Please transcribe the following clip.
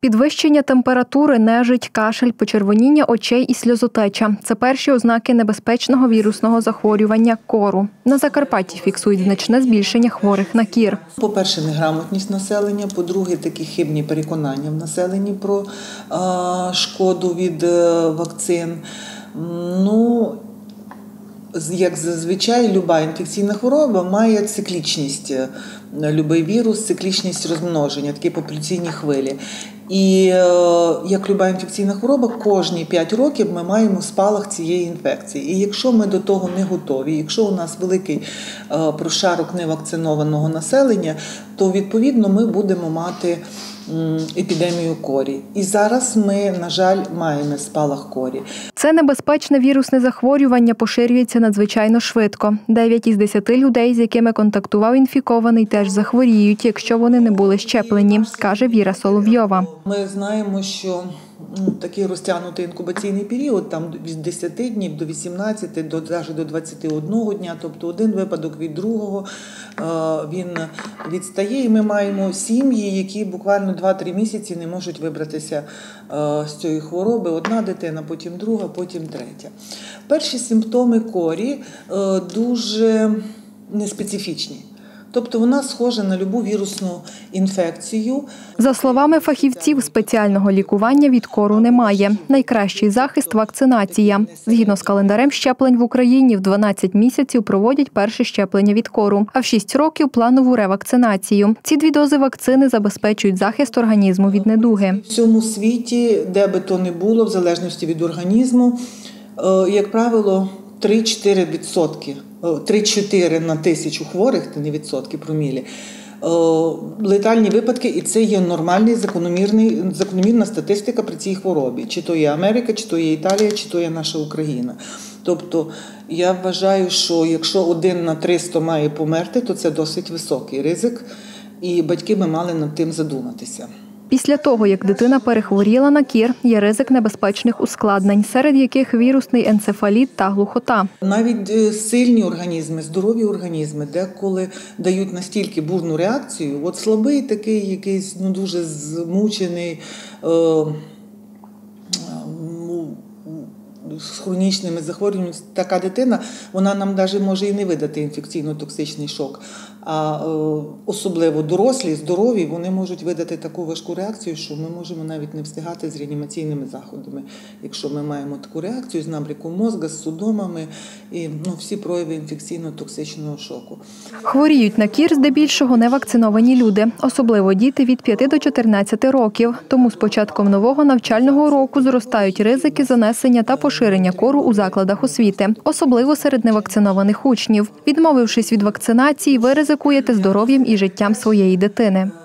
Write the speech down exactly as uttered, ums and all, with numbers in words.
Підвищення температури, нежить, кашель, почервоніння очей і сльозотеча – це перші ознаки небезпечного вірусного захворювання кору. На Закарпатті фіксують значне збільшення хворих на кір. По-перше, неграмотність населення, по-друге, такі хибні переконання в населенні про а, шкоду від а, вакцин. Ну, як зазвичай, будь-яка інфекційна хвороба має циклічність, будь-який вірус, циклічність розмноження, такі популяційні хвилі. І як будь-яка інфекційна хвороба, кожні п'ять років ми маємо спалах цієї інфекції. І якщо ми до того не готові, якщо у нас великий прошарок невакцинованого населення, то відповідно ми будемо мати епідемію корі. І зараз ми, на жаль, маємо спалах корі. Це небезпечне вірусне захворювання поширюється надзвичайно швидко. Дев'ять із десяти людей, з якими контактував інфікований, теж захворіють, якщо вони не були щеплені, каже Віра Соловйова. Ми знаємо, що такий розтягнутий інкубаційний період, там від десяти днів до вісімнадцяти, до, навіть до двадцяти одного дня, тобто один випадок від другого, він відстає. І ми маємо сім'ї, які буквально два-три місяці не можуть вибратися з цієї хвороби. Одна дитина, потім друга, потім третя. Перші симптоми корі дуже неспецифічні. Тобто вона схожа на любу вірусну інфекцію. За словами фахівців, спеціального лікування від кору немає. Найкращий захист – вакцинація. Згідно з календарем щеплень в Україні, в дванадцять місяців проводять перше щеплення від кору, а в шість років – планову ревакцинацію. Ці дві дози вакцини забезпечують захист організму від недуги. В цьому світі, де би то не було, в залежності від організму, як правило, три-чотири відсотки. три-чотири на тисячу хворих, це не відсотки, промілі, летальні випадки, і це є нормальна, закономірна статистика при цій хворобі. Чи то є Америка, чи то є Італія, чи то є наша Україна. Тобто, я вважаю, що якщо один на триста має померти, то це досить високий ризик, і батьки би мали над тим задуматися. Після того, як дитина перехворіла на кір, є ризик небезпечних ускладнень, серед яких вірусний енцефаліт та глухота. Навіть сильні організми, здорові організми деколи дають настільки бурну реакцію. От слабий такий, якийсь ну, дуже змучений, е, з хронічними захворюваннями, така дитина, вона нам навіть може і не видати інфекційно-токсичний шок. А е, особливо дорослі, здорові, вони можуть видати таку важку реакцію, що ми можемо навіть не встигати з реанімаційними заходами. Якщо ми маємо таку реакцію з набряком мозку, з судомами і ну, всі прояви інфекційно-токсичного шоку. Хворіють на кір здебільшого невакциновані люди, особливо діти від п'яти до чотирнадцяти років. Тому з початком нового навчального року зростають ризики занесення та поширення кору у закладах освіти, особливо серед невакцинованих учнів. Відмовившись від вакцинації, ви ризикуєте здоров'ям і життям своєї дитини.